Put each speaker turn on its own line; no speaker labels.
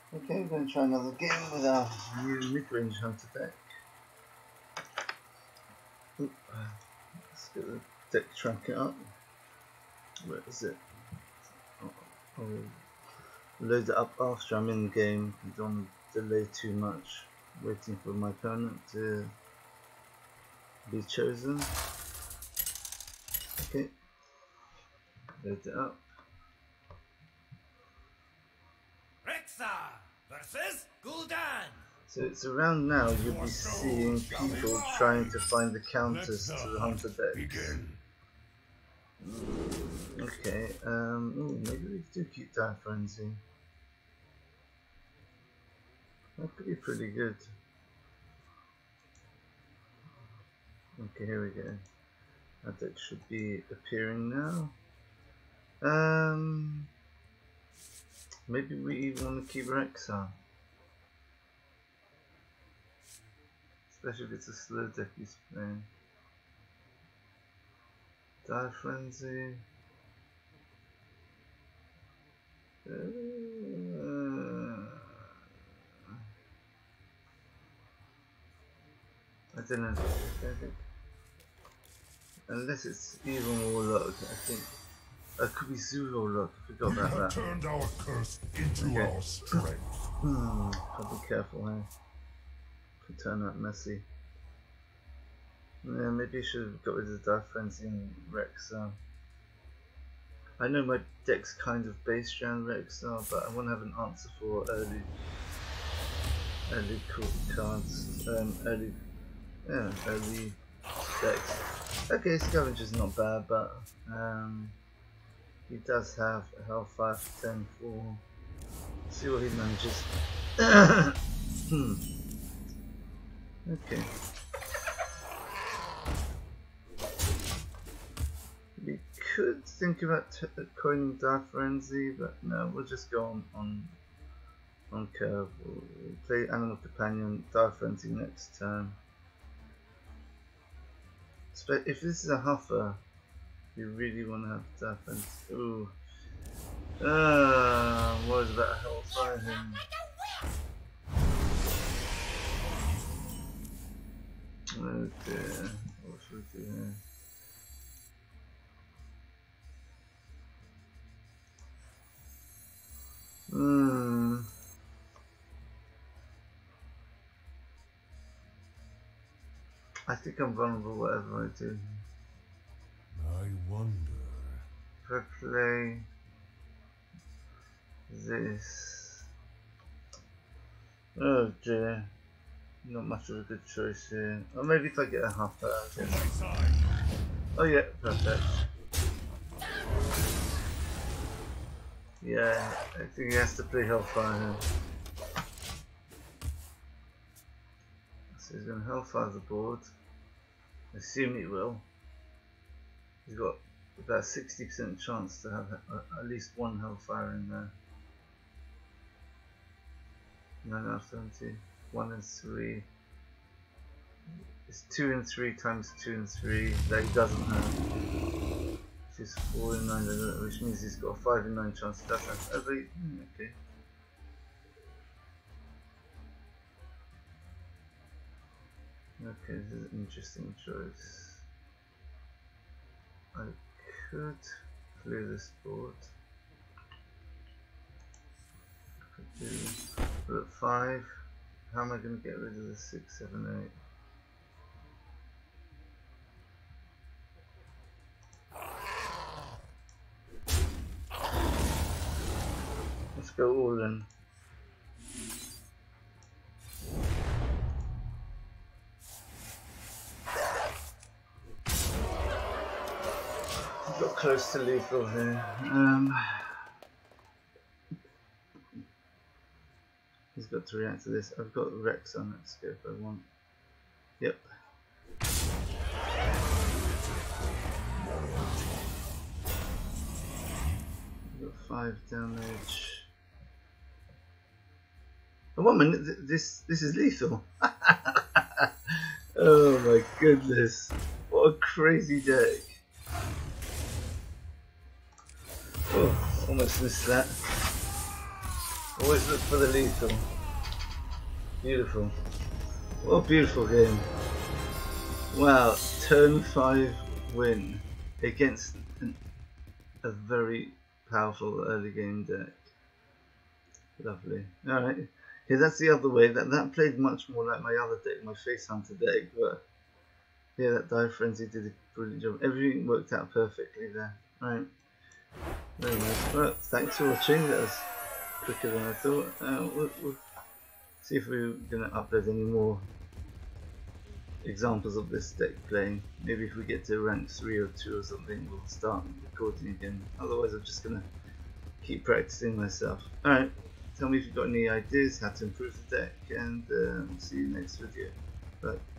Okay, we're going to try another game with our new mid-range hunter deck. Oop, let's get the deck tracker up. Where is it? I'll load it up after I'm in the game. I don't want to delay too much, waiting for my opponent to be chosen. Okay, load it up.
Rexxar versus Gul'dan.
So it's around now you'll be seeing people trying to find the counters to the hunter decks. Okay, ooh, maybe we do keep Dire Frenzy. That could be pretty good. Okay, here we go. That deck should be appearing now. Maybe we want to keep Rexxar. Especially if it's a slow deck he's playing. Dire Frenzy. I don't know. Unless it's even Warlock, I think. It could be Zero Lock. I forgot about that.
Turned our curse into our strength.
I'll be careful here. Could turn out messy. Yeah, maybe I should have got rid of Dire Frenzy and Rexxar. I know my deck's kind of based around Rexxar, but I want to have an answer for early cards. Early decks. Okay, Scavenger's not bad, but he does have a Hellfire for 10-4. See what he manages. Okay. We could think about coining Dire Frenzy, but no, we'll just go on curve. We'll play Animal Companion, Dire Frenzy next turn. If this is a Huffer, you really want to have Dire Frenzy. Ooh. What is about Hellfire him? Oh dear, what should we do here? I think I'm vulnerable whatever I do.
I wonder.
If I play this, oh dear, not much of a good choice here. Or maybe if I get a Huffer, I guess. Oh yeah, perfect. Yeah, I think he has to play Hellfire here. So he's going to Hellfire the board. I assume he will. He's got about 60% chance to have at least one Hellfire in there. 9 out of 70. 1 and 3. It's 2 and 3 times 2 and 3 that he doesn't have. Which is 4 and 9, which means he's got a 5 and 9 chance. That's okay. Okay, this is an interesting choice. I could clear this board. I could do put 5. How am I going to get rid of the 6, 7, 8? Let's go all in. Got close to lethal here. He's got to react to this. I've got Rexxar. Let's go if I want. Yep. I've got 5 damage. Oh, 1 minute. This is lethal. Oh my goodness! What a crazy deck. Oh, almost missed that. Always look for the lethal. Beautiful. What a beautiful game. Wow, turn 5 win against a very powerful early game deck. Lovely. Alright. Okay, that's the other way. That played much more like my other deck, my Face Hunter deck, but yeah, that Dire Frenzy did a brilliant job. Everything worked out perfectly there. Right. Very nice. Well, thanks for watching. That was quicker than I thought. We'll see if we're going to upload any more examples of this deck playing. Maybe if we get to rank 3 or 2 or something, we'll start recording again. Otherwise, I'm just going to keep practicing myself. Alright. Tell me if you've got any ideas how to improve the deck, and see you next video. Bye.